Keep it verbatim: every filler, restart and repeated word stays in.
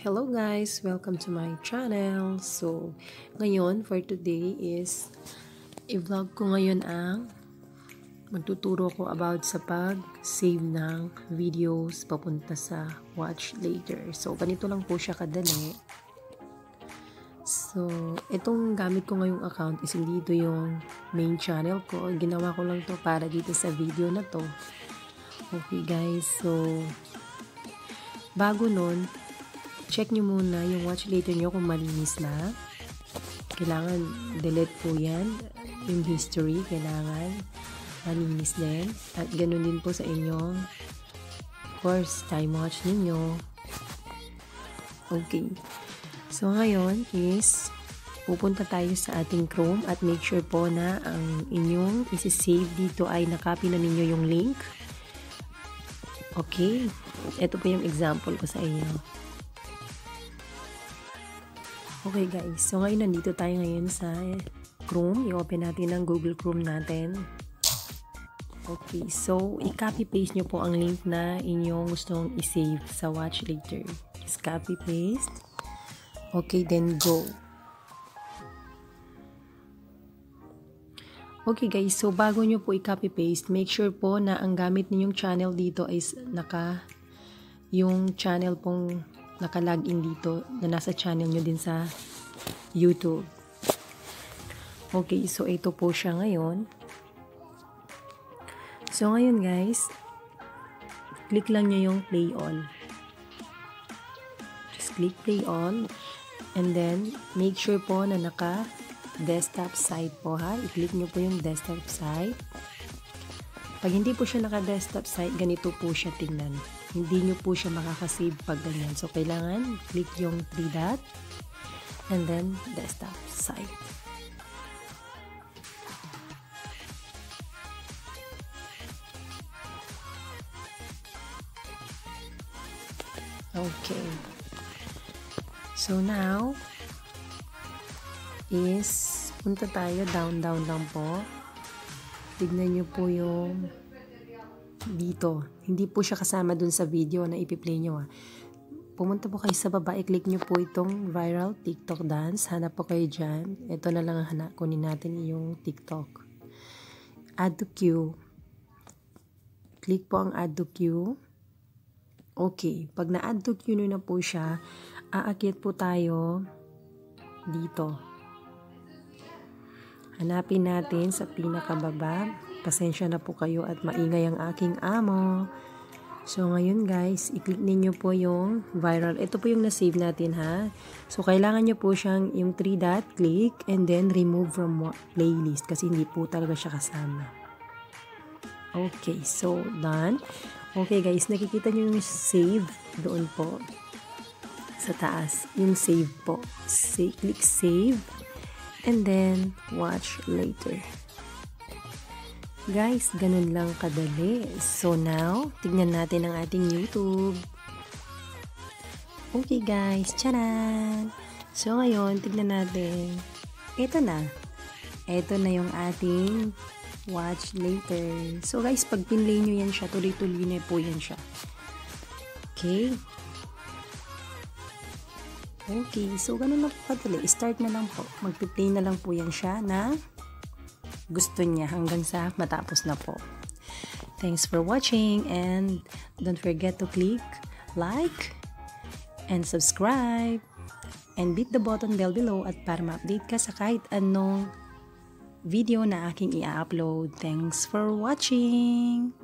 Hello guys! Welcome to my channel. So, ngayon for today is i-vlog ko ngayon ang magtuturo ko about sa pag-save ng videos papunta sa watch later. So, ganito lang po siya kadali. So, itong gamit ko ngayong account is hindi ito yung main channel ko. Ginawa ko lang to para dito sa video na to. Okay guys, so bago nun, check nyo muna yung watch later nyo kung malinis na. Kailangan delete po yan. Yung history, kailangan malinis din. At ganun din po sa inyong, of course, time watch ninyo. Okay. So, ngayon is pupunta tayo sa ating Chrome at make sure po na ang inyong isi-save dito ay nakopy na ninyo yung link. Okay. Ito po yung example ko sa inyo. Okay guys, so ngayon nandito tayo ngayon sa Chrome. I-open natin ang Google Chrome natin. Okay, so i-copy paste nyo po ang link na inyong gustong i-save sa watch later. Just copy paste. Okay, then go. Okay guys, so bago nyo po i-copy paste, make sure po na ang gamit ninyong channel dito is naka yung channel pong naka-login dito na nasa channel nyo din sa YouTube. Okay, so ito po siya ngayon. So ngayon guys, click lang nyo yung play all. Just click play all and then make sure po na naka desktop site po ha. I-click nyo po yung desktop site. Pag hindi po siya naka desktop site, ganito po siya tingnan. Hindi nyo po siya makakasave pag ganyan. So, kailangan click yung three dot and then desktop site. Okay. So, now is punta tayo down, down lang po. Tignan nyo po yung dito. Hindi po siya kasama dun sa video na ipi-play nyo ha. Pumunta po kayo sa baba, i-click nyo po itong viral TikTok dance. Hanap po kayo dyan. Ito na lang ang hanap. Kunin natin yung TikTok. Add to queue. Click po ang add to queue. Okay. Pag na-add to queue na po siya, aakyat po tayo dito. Hanapin natin sa pinakababa. Pasensya na po kayo at maingay ang aking amo. So, ngayon guys, i-click ninyo po yung viral. Ito po yung na-save natin ha. So, kailangan nyo po siyang yung three dot, click, and then remove from playlist kasi hindi po talaga siya kasama. Okay, so, done. Okay guys, nakikita nyo yung save doon po sa taas. Yung save po. Say, click save, and then watch later. Guys, ganun lang kadali. So now, tignan natin ang ating YouTube. Okay guys, tcharan! So ngayon, tignan natin. Ito na. Ito na yung ating watch later. So guys, pag pinlay nyo yan siya, tuloy-tuloy na po yan siya. Okay. Okay, so ganun lang po kadali. Start na lang po. Mag-play na lang po yan siya na gusto niya hanggang sa matapos na po. Thanks for watching and don't forget to click like and subscribe and beat the button bell below at para ma-update ka sa kahit anong video na aking i-upload. Thanks for watching!